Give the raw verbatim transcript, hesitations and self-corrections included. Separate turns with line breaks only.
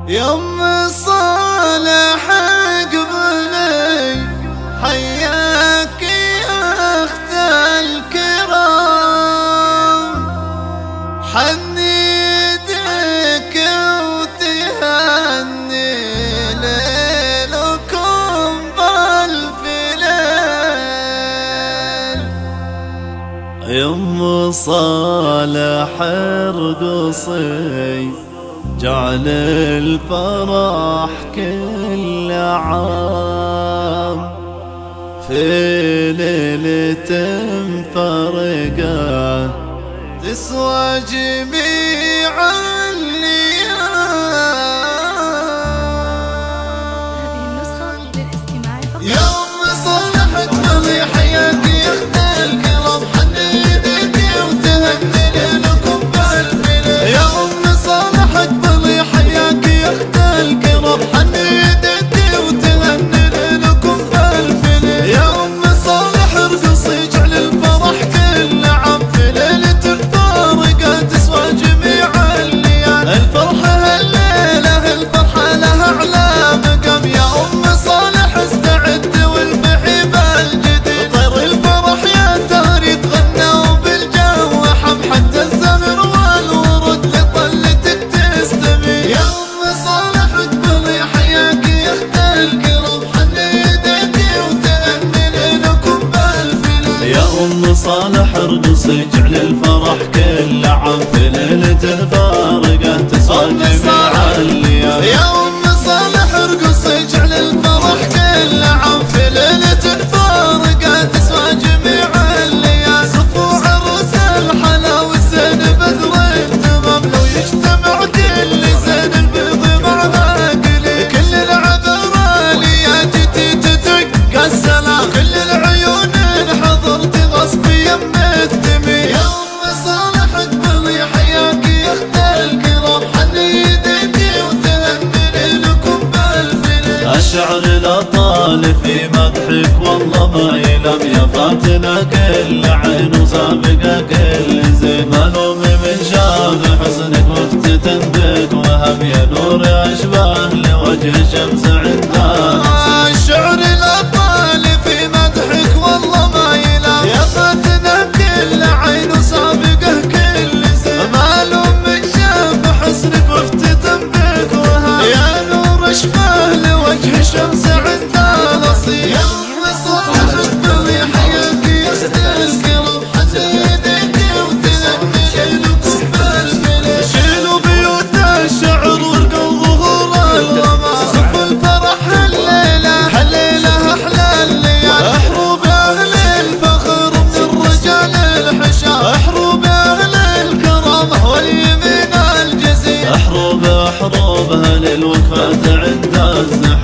يوم صالح قبلي حياك يا اخت الكرام، حني يدك وتهني ليلكم بالف ليل. يوم صالح ارقصي جعل الفرح كل عام، في ليلة فرقة تسوى جميع
هذه النسخة للاستماع فقط.
يوم صالح تقضي حياتي اخت الكرام، حني يدك وتهني ليلكم بالف ليل. يوم صالح تقضي حياتي اخت الكرام، حني يدك وتهني ليلكم بالف ليل. يوم صالح ارقصي جعل الفرح كل عام، في ليلة الفارقة تسوى جميع الليال. الفرحة هالليلة الفرحة لها اعلى مقام، يا ام صالح استعد والفحي بالجديد. طير الفرح يا تهر يتغنى وبالجو حم، حتى الزهر والورود لطلتك تستميل. يا ام صالح تقضي حياك يا اخت الكرام، حني يدك وتهني ليلكم بالف ليل. يا ام صالح ارقصي جعل الفرح كل عام، في ليلة الفارقة تسوى جميع الليال. يا ام صالح ارقصي جعل الفرح كل عام، في ليلة الفارقة تسوى جميع الليال. صفوا عروس الحلا والزين بدر التمام، لو يجتمع كل زين البيض معها قليل. كل العذرالي يا جيتي تدق السلام، كل العيون انحضرت غصب يم التميل. يا ام صالح تقضي حياك يا اخت الكرام، حني يدك وتهني ليلكم بالف ليل. الشعر لا طال في مدحك والله ما يلام، يا فاتنة كل عين وسابقة كل زين. ملومي من شاف حسنك وافتتنتك وهم، يا نور اشباه لوجه الشمس عندها. الشعر لا طال في مدحك والله ما يلام، يا فاتنة كل عين وسابقة كل زين. معلوم من شاف حسنك وافتتنتك وهم، يا نور اشباه لوجه الشمس عندها نصيب. يا ام صالح تقضي حياك يا اخت الكرام، حني يدك وتهني ليلكم بالف ليل. شيلوا بيوت الشعر والقوا ظهور الغمام، صفوا الفرح الليلة هالليلة احلى الليال. احروا باهل الفخر من الرجال الحشام، احروا باهل الكرامة واليمين الجزيل. احروا باحروا باهل الوقفة عند الزحام،